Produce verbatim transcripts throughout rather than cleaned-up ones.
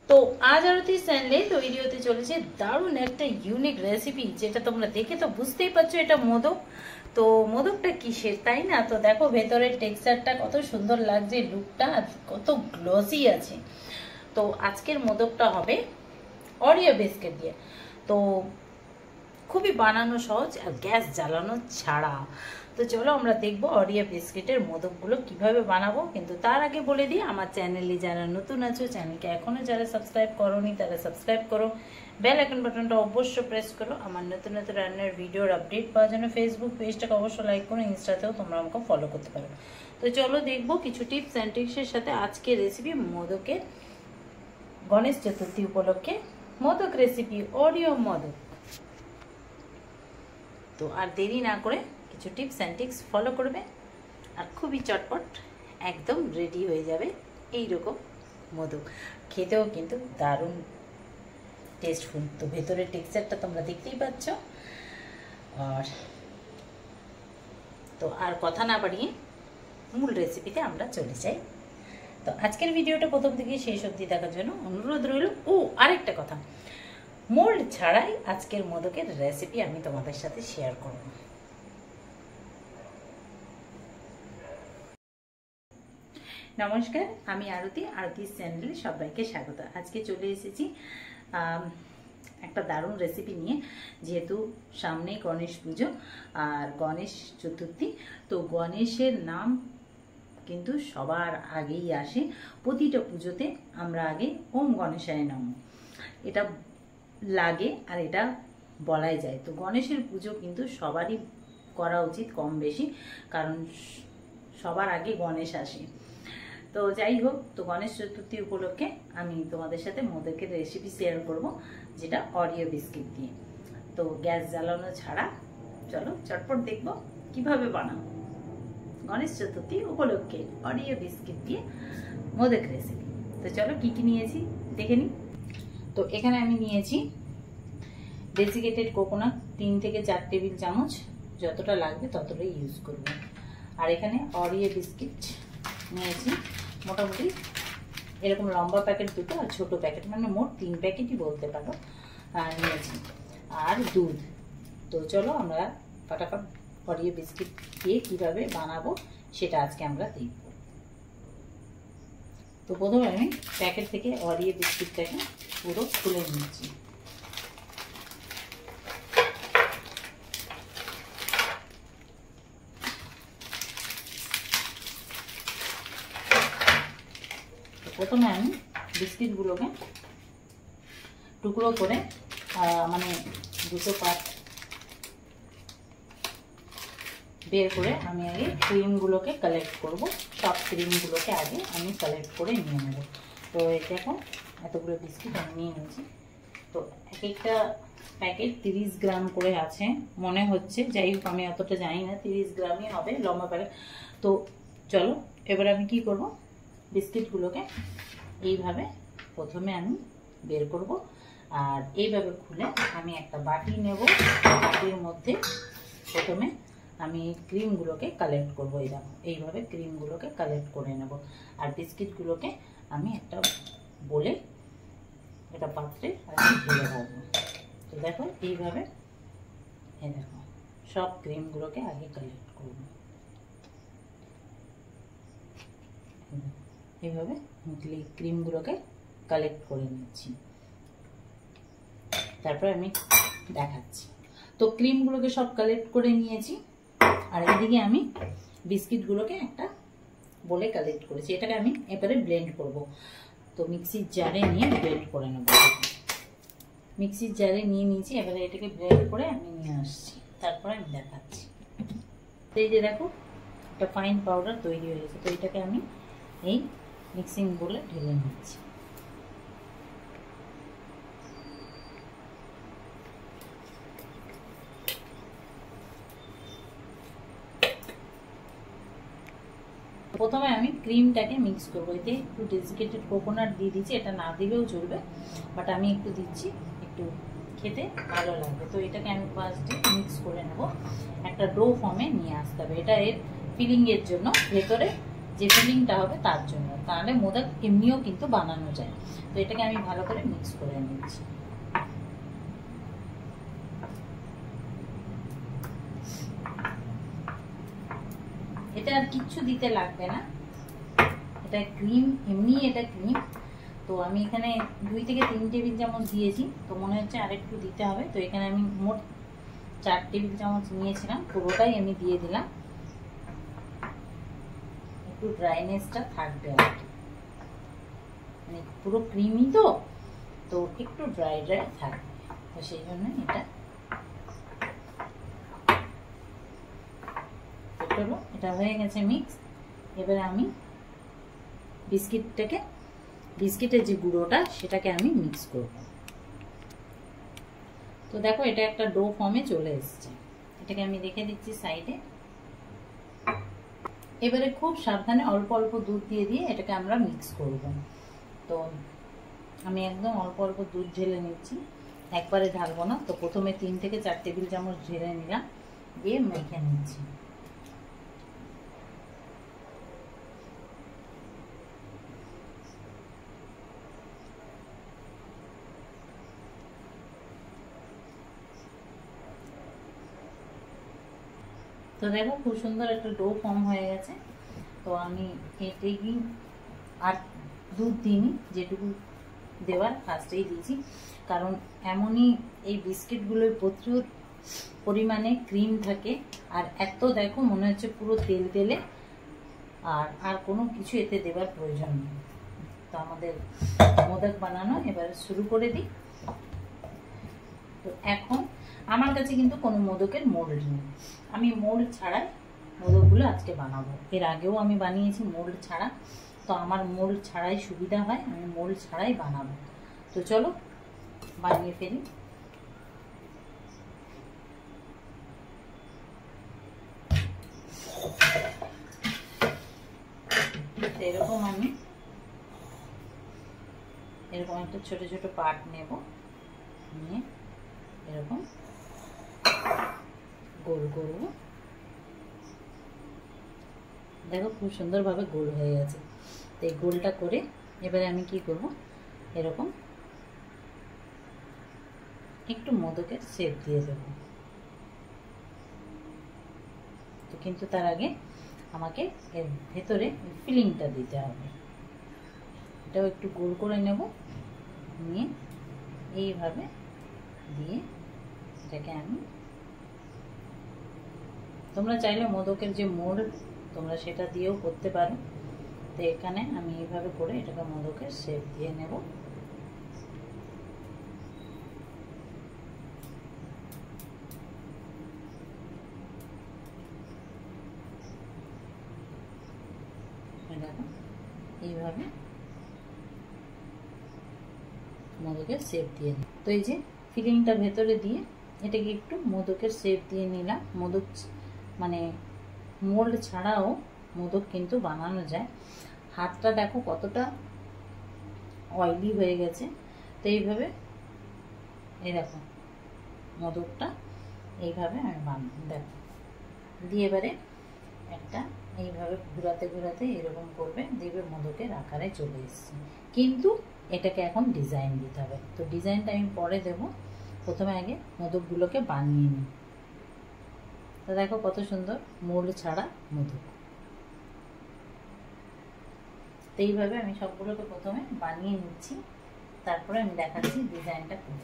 তো আজ আরতি চ্যানেলে তৈরি হতে চলেছে দারুণ একটা ইউনিক রেসিপি, যেটা তোমরা দেখে তো বুঝতেই পারছো এটা মোদক। তো মোদকটা কিসের, তাই না? তো দেখো ভেতরের টেক্সচারটা কত সুন্দর লাগছে, লুকটা কত গ্লসি আছে। তো আজকের মোদকটা হবে অরিও বিস্কিট দিয়ে। তো খুবই বানানো সহজ আর গ্যাস জ্বালানো ছাড়া। তো চলো আমরা দেখবো অরিও বিস্কিটের মোদকগুলো কিভাবে বানাবো। কিন্তু তার আগে বলে দিই, আমার চ্যানেলে যারা নতুন আছো, চ্যানেলকে এখনো যারা সাবস্ক্রাইব করোনি তারা সাবস্ক্রাইব করো, বেল আইকন বাটনটা অবশ্যই প্রেস করো। আমার নতুন নতুন রান্নার ভিডিওর আপডেট পাওয়ার জন্য ফেসবুক পেজটাকে অবশ্যই লাইক করো, ইনস্টাতেও তোমরা আমাকে ফলো করতে পারো। তো চলো দেখবো কিছু টিপস অ্যান্ড ট্রিক্সের সাথে আজকের রেসিপি মোদকের, গণেশ চতুর্থী উপলক্ষে মোদক রেসিপি অরিও মোদক। তো আর দেরি না করে কিছু টিপস অ্যান্ড ট্রিক্স ফলো করবে আর খুবই চটপট একদম রেডি হয়ে যাবে এইরকম মোদক। খেতেও কিন্তু দারুণ টেস্টফুল। তো ভেতরের টেক্সচারটা তোমরা দেখতেই পাচ্ছ। আর তো আর কথা না বাড়িয়ে মূল রেসিপিতে আমরা চলে যাই। তো আজকের ভিডিওটা প্রথম থেকে শেষ অবধি দেখার জন্য অনুরোধ রইল। ও আরেকটা কথা, মোল্ড ছাড়াই আজকের মোদকের রেসিপি আমি তোমাদের সাথে শেয়ার করব। নমস্কার, আমি আরতি, আরতির চ্যানেলে সবাইকে স্বাগত। আজকে চলে এসেছি একটা দারুণ রেসিপি নিয়ে। যেহেতু সামনে গণেশ পুজো আর গণেশ চতুর্থী, তো গণেশের নাম কিন্তু সবার আগেই আসে। প্রতিটা পুজোতে আমরা আগে ওম গণেশায় নমঃ এটা লাগে আর এটা বলাই যায়। তো গণেশের পুজো কিন্তু সবারই করা উচিত কম বেশি, কারণ সবার আগে গণেশ আসে। তো যাই হোক, তো গণেশ চতুর্থী উপলক্ষে আমি তোমাদের সাথে মোদকের রেসিপি শেয়ার করব, যেটা অরিও বিস্কিট দিয়ে। তো গ্যাস জ্বালানো ছাড়া চলো চটপট দেখবো কিভাবে বানাবো গণেশ চতুর্থী উপলক্ষে অরিও বিস্কিট দিয়ে মোদক রেসিপি। তো চলো কি কি নিয়েছি দেখে নিই। তো এখানে আমি নিয়েছি ডেসিকেটেড কোকোনাট তিন থেকে চার টেবিল চামচ, যতটা লাগবে ততটাই ইউজ করব। আর এখানে অরিও বিস্কিট নিয়েছি মোটামুটি এরকম লম্বা প্যাকেট দুটো আর ছোট প্যাকেট, মানে মোট তিন প্যাকেটই বলতে পারো আর নিয়েছি। আর দুধ। তো চলো আমরা ফটাফট অরিও বিস্কিট দিয়ে কীভাবে বানাবো সেটা আজকে আমরা দেখব। তো প্রথমে আমি প্যাকেট থেকে অরিও বিস্কিটটাকে পুরো খুলে নিচ্ছি। প্রথমে আমি বিস্কিটগুলোকে টুকরো করে মানে দুটো পার্ট বের করে আমি আগে ক্রিমগুলোকে কালেক্ট করব। সব ক্রিমগুলোকে আগে আমি কালেক্ট করে নিয়ে নেব। তো এই দেখো এতগুলো বিস্কিট আমি নিয়ে নিয়েছি। তো এক একটা প্যাকেট তিরিশ গ্রাম করে আছে মনে হচ্ছে, যাই হোক আমি অতটা জানি না, তিরিশ গ্রামই হবে লম্বা প্যাকেট। তো চলো এবার আমি কি করব, বিস্কিটগুলোকে এইভাবে প্রথমে আমি বের করব আর এইভাবে খুলে আমি একটা বাটি নেব। বাটির মধ্যে প্রথমে আমি ক্রিমগুলোকে কালেক্ট করব। এই দেখো এইভাবে ক্রিমগুলোকে কালেক্ট করে নেব আর বিস্কিটগুলোকে আমি একটা বলে একটা পাত্রে আমি ঢেলে রাখবো। তো দেখো এইভাবে, এই দেখো সব ক্রিমগুলোকে আগে কালেক্ট করব। এইভাবে ক্রিমগুলোকে কালেক্ট করে নিচ্ছি, তারপর আমি দেখাচ্ছি। তো ক্রিমগুলোকে সব কালেক্ট করে নিয়েছি আর এদিকে আমি বিস্কিটগুলোকে একটা বলে কালেক্ট করেছি। এটাকে আমি এবারে ব্লেন্ড করব। তো মিক্সির জারে নিয়ে ব্লেন্ড করে নেব। মিক্সির জারে নিয়ে নিয়েছি, এবারে এটাকে ব্লেন্ড করে আমি নিয়ে আসছি, তারপরে আমি দেখাচ্ছি। তো এই যে দেখো একটা ফাইন পাউডার তৈরি হয়ে গেছে। তো এটাকে আমি এই মিক্সিং বলে ঢেলে নিচ্ছি। প্রথমে আমি ক্রিমটাকে মিক্স করবো। এতে একটু ডেসিকেটেড কোকোনাট দিয়ে দিচ্ছি, এটা না দিলেও চলবে, বাট আমি একটু দিচ্ছি, একটু খেতে ভালো লাগবে। তো এটাকে আমি ফার্স্টে মিক্স করে নেব, একটা ডো ফর্মে নিয়ে আসতে হবে। এটা এর ফিলিংয়ের জন্য ভেতরে যে ফিলিংটা হবে তার জন্য, তাহলে মোদক এমনিও কিন্তু বানানো যায়। তো এটাকে আমি ভালো করে মিক্স করে নিচ্ছি। এটা আর কিচ্ছু দিতে লাগবে না, এটা ক্রিম, এমনি এটা ক্রিম। তো আমি এখানে দুই থেকে তিন টেবিল চামচ দিয়েছি, তো মনে হচ্ছে আরেকটু দিতে হবে। তো এখানে আমি মোট চার টেবিল চামচ নিয়েছিলাম, পুরোটাই আমি দিয়ে দিলাম। একটু ড্রাইনেসটা থাকবে আর কি, মানে পুরো ক্রিমি তো তো একটু ড্রাই ড্রাই থাকবে, তো সেই জন্য এটা। চলো, এটা হয়ে গেছে মিক্স। এবারে আমি বিস্কিটটাকে, বিস্কিটের যে গুঁড়োটা সেটাকে আমি মিক্স করব। তো দেখো এটা একটা ডো ফর্মে চলে এসেছে, এটাকে আমি রেখে দিচ্ছি সাইডে। এবারে খুব সাবধানে অল্প অল্প দুধ দিয়ে দিয়ে এটাকে আমরা মিক্স করব। তো আমি একদম অল্প অল্প দুধ ঢেলে নিচ্ছি, একবারে ঢালবো না। তো প্রথমে তিন থেকে চার টেবিল চামচ ঢেলে নিলাম, দিয়ে মেখে নিচ্ছি। তো দেখো খুব সুন্দর একটা ডো ফর্ম হয়ে গেছে। তো আমি এটাকে আর দুধ দিইনি, যেটুকু দেওয়ার ফার্স্টেই দিয়েছি, কারণ এমনই এই বিস্কিটগুলোর প্রচুর পরিমাণে ক্রিম থাকে। আর এত দেখো মনে হচ্ছে পুরো তেল তেলে, আর আর কোনো কিছু এতে দেওয়ার প্রয়োজন নেই। তো আমাদের মোদক বানানো এবার শুরু করে দিই। তো এখন আমার কাছে কিন্তু কোনো মোদকের মোল্ড নেই, আমি মোল্ড ছাড়াই মোদকগুলো আজকে বানাবো। এর আগেও আমি বানিয়েছি মোল্ড ছাড়া, তো আমার মোল্ড ছাড়াই সুবিধা হয়, আমি মোল্ড ছাড়াই বানাবো। তো চলো বানিয়ে ফেলি। এরকম আমি এরকম একটা ছোট ছোট পার্ট নেব, নিয়ে এরকম গোল করব। দেখো খুব সুন্দরভাবে গোল হয়ে গেছে। তো এই গোলটা করে এবারে আমি কি করব, এরকম একটু মোদকের শেপ দিয়ে দেব। তো কিন্তু তার আগে আমাকে এর ভেতরে ফিলিংটা দিতে হবে। এটাও একটু গোল করে নেব, নিয়ে এইভাবে দিয়ে এটাকে আমি, তোমরা চাইলে মোদকের যে মোল্ড তোমরা সেটা দিয়েও করতে পারো। তো এখানে আমি এইভাবে করে এটাকে মোদকের শেপ দিয়ে নেব। দেখো এইভাবে মোদকের শেপ দিয়ে নিই। তো এই যে ফিলিংটা ভেতরে দিয়ে এটাকে একটু মোদকের শেপ দিয়ে নিলাম। মোদক মানে মোল্ড ছাড়াও মোদক কিন্তু বানানো যায়। হাতটা দেখো কতটা অয়েলি হয়ে গেছে। তো এইভাবে এই দেখো মোদকটা এইভাবে আমি বানাবো। দেখো দিয়ে এবারে একটা এইভাবে ঘুরাতে ঘুরাতে এরকম করবে, দেখবে মোদকের আকারে চলে এসছে। কিন্তু এটাকে এখন ডিজাইন দিতে হবে। তো ডিজাইনটা আমি পরে দেব, প্রথমে আগে মোদকগুলোকে বানিয়ে নিই। তো দেখো কত সুন্দর মোল্ড ছাড়া মোদক। তো এইভাবে আমি সবগুলোকে প্রথমে বানিয়ে নিচ্ছি, তারপরে আমি দেখাচ্ছি ডিজাইনটা করে।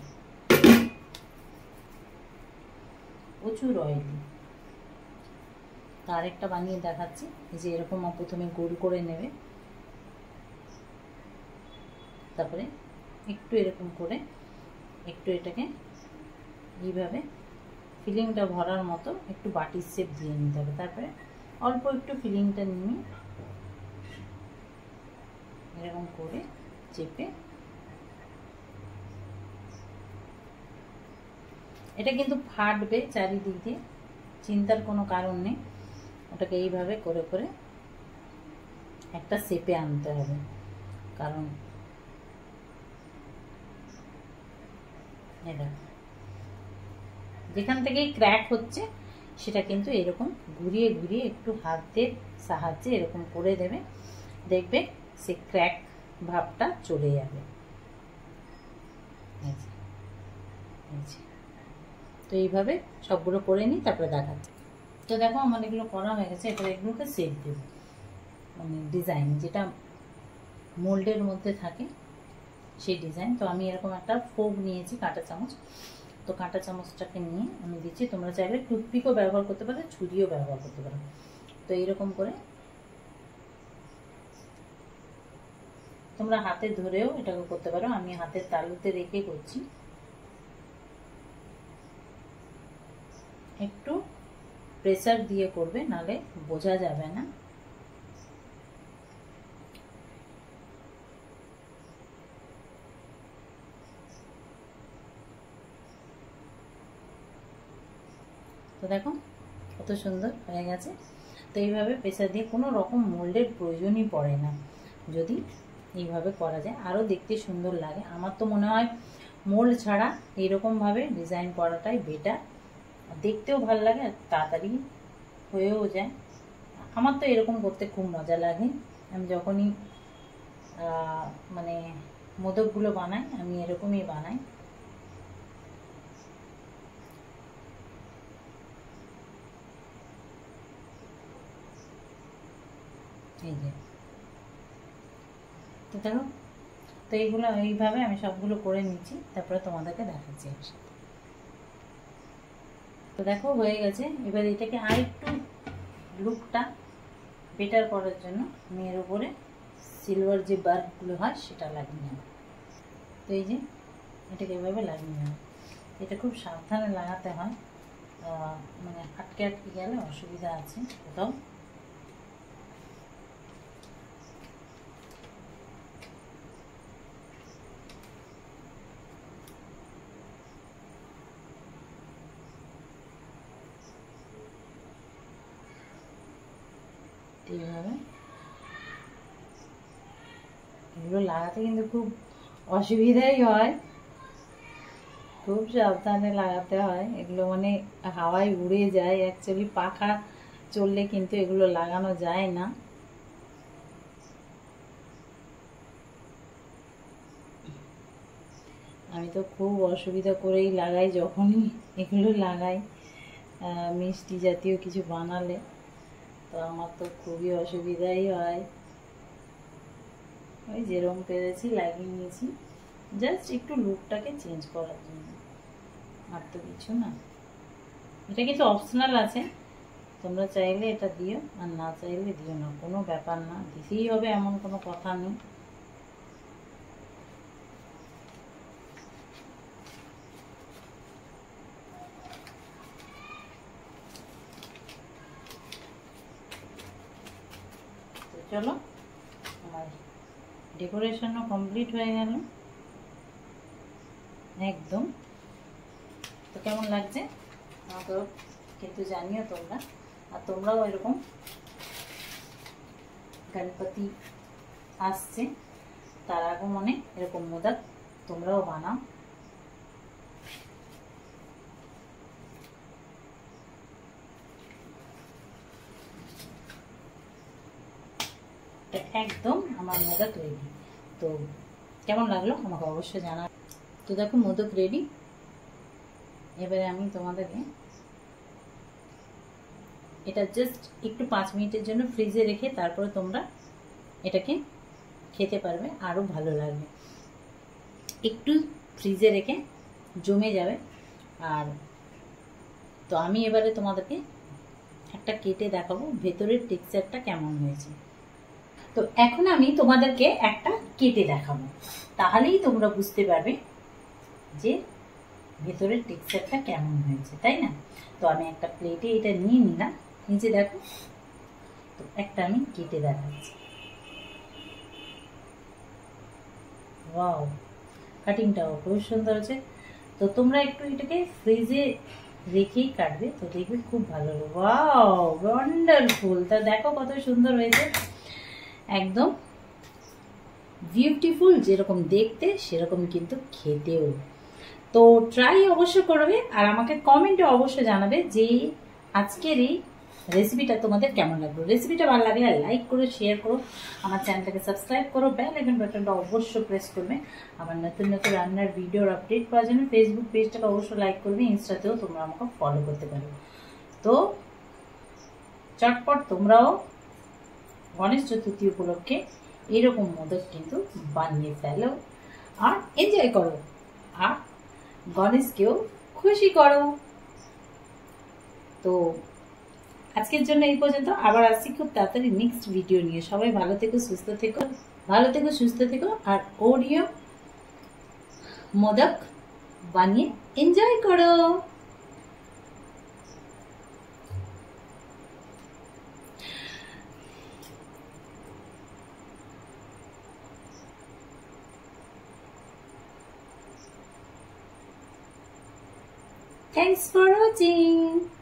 প্রচুর অয়েলি। তো আরেকটা বানিয়ে দেখাচ্ছি, এই যে এরকম প্রথমে গোল করে নেবে, তারপরে একটু এরকম করে একটু এটাকে এইভাবে ফিলিংটা ভরার মতো একটু বাটির শেপ দিয়ে নিতে হবে। তারপরে অল্প একটু ফিলিংটা নিয়ে এরকম করে চেপে, এটা কিন্তু ফাটবে চারিদিক দিয়ে, চিন্তার কোনো কারণ নেই। ওটাকে এইভাবে করে করে একটা শেপে আনতে হবে, কারণ এটা যেখান থেকে ক্র্যাক হচ্ছে সেটা কিন্তু এরকম ঘুরিয়ে ঘুরিয়ে একটু হাতের সাহায্যে এরকম করে দেবে, দেখবে সে ক্র্যাক ভাবটা চলে যাবে। তো এইভাবে সবগুলো করে নিই, তারপরে দেখাচ্ছি। তো দেখো আমার এগুলো করা হয়ে গেছে, এবার এগুলোকে সেট দেব, মানে ডিজাইন যেটা মোল্ডের মধ্যে থাকে সেই ডিজাইন। তো আমি এরকম একটা ফোক নিয়েছি, কাঁটা চামচ। তো কাঁটা চামচটাকে নিয়ে আমি দিচ্ছি, তোমরা চাইলে টুথপিকও ব্যবহার করতে পারো, ছুরিও ব্যবহার করতে পারো। তো এইরকম করে তোমরা হাতে ধরেও এটাকে করতে পারো, আমি হাতের তালুতে রেখে করছি। একটু প্রেসার দিয়ে করবে, নালে বোঝা যাবে না। তো দেখো কত সুন্দর হয়ে গেছে। তো এইভাবে প্রেসার দিয়ে কোনো রকম মোল্ডের প্রয়োজনই পড়ে না যদি এইভাবে করা যায়, আরও দেখতে সুন্দর লাগে। আমার তো মনে হয় মোল্ড ছাড়া এইরকমভাবে ডিজাইন করাটাই বেটার, দেখতেও ভালো লাগে আর তাড়াতাড়ি হয়েও যায়। আমার তো এরকম করতে খুব মজা লাগে। আমি যখনই মানে মোদকগুলো বানাই আমি এরকমই বানাই। এই যে তো দেখো, তো এইগুলো এইভাবে আমি সবগুলো করে নিচ্ছি, তারপরে তোমাদেরকে দেখাচ্ছি একসাথে। তো দেখো হয়ে গেছে। এবার এটাকে আর একটু লুকটা বেটার করার জন্য আমি এর উপরে সিলভার যে বাল্বগুলো হয় সেটা লাগিয়ে নেব। তো এই যে এটাকে এভাবে লাগিয়ে নেব। এটা খুব সাবধানে লাগাতে হয়, মানে আটকে আটকে গেলে অসুবিধা আছে কোথাও। এইভাবে এগুলো লাগাতে কিন্তু খুব অসুবিধাই হয়, খুব সাবধানে লাগাতে হয়। এগুলো মানে হাওয়ায় উড়ে যায়, অ্যাকচুয়ালি পাখা চললে কিন্তু এগুলো লাগানো যায় না। আমি তো খুব অসুবিধা করেই লাগাই যখনই এগুলো লাগাই, মিষ্টি জাতীয় কিছু বানালে। তো আমার তো খুবই অসুবিধাই হয়। ওই যেরকম পেরেছি লাগিয়ে নিয়েছি, জাস্ট একটু লুকটাকে চেঞ্জ করার জন্য, আর তো কিছু না। এটা কিছু অপশনাল আছে, তোমরা চাইলে এটা দিও আর না চাইলে দিও না, কোনো ব্যাপার না, দিতেই হবে এমন কোনো কথা নেই। চলো আমার ডেকোরেশনও কমপ্লিট হয়ে গেল একদম। তো কেমন লাগছে আমাকে কিন্তু জানিও তোমরা, আর তোমরাও এরকম গণপতি আসছে তার আগমনে এরকম মোদক তোমরাও বানাও। একদম আমার মোদক রেডি। তো কেমন লাগলো আমাকে অবশ্যই জানা। তো দেখো মোদক রেডি। এবারে আমি তোমাদেরকে এটা জাস্ট একটু পাঁচ মিনিটের জন্য ফ্রিজে রেখে তারপরে তোমরা এটাকে খেতে পারবে, আরো ভালো লাগবে। একটু ফ্রিজে রেখে জমে যাবে। আর তো আমি এবারে তোমাদেরকে একটা কেটে দেখাবো ভেতরের টেক্সচারটা কেমন হয়েছে। তো এখন আমি তোমাদেরকে একটা কেটে দেখাবো, তাহলেই তোমরা বুঝতে পারবে যে ভেতরের টেক্সচারটা কেমন হয়েছে, তাই না? তো আমি একটা প্লেটে এটা নিয়ে নিলাম, নিচে দেখো। তো একটা আমি কেটে দেখাচ্ছি। ওয়াও, কাটিংটাও খুব সুন্দর হয়েছে। তো তোমরা একটু এটাকে ফ্রিজে রেখেই কাটবে, তো দেখবে খুব ভালো হবে। Wow, wonderful. তা দেখো কত সুন্দর হয়েছে, একদম বিউটিফুল। যেরকম দেখতে সেরকম কিন্তু খেতেও। তো ট্রাই অবশ্য করবে আর আমাকে কমেন্টে অবশ্যই জানাবে যে আজকের এই রেসিপিটা তোমাদের কেমন লাগলো। রেসিপিটা ভালো লাগলে লাইক করো, শেয়ার করো, আমার চ্যানেলটাকে সাবস্ক্রাইব করো, বেল আইকন বাটনটা অবশ্যই প্রেস করবে। আমার নতুন নতুন রান্নার ভিডিওর আপডেট পাওয়ার জন্য ফেসবুক পেজটাকে অবশ্যই লাইক করবে, ইনস্টাতেও তোমরা আমাকে ফলো করতে পারো। তো চটপট তোমরাও গণেশ চতুর্থী উপলক্ষে এরকম মোদক কিন্তু বানিয়ে ফেলো আর এনজয় করো, আর গণেশকেও খুশি করো। তো আজকের জন্য এই পর্যন্ত, আবার আসছি খুব তাড়াতাড়ি নেক্সট ভিডিও নিয়ে। সবাই ভালো থেকো, সুস্থ থেকো, ভালো থেকো, সুস্থ থেকো, আর ওরিও মোদক বানিয়ে এনজয় করো। Thanks for watching.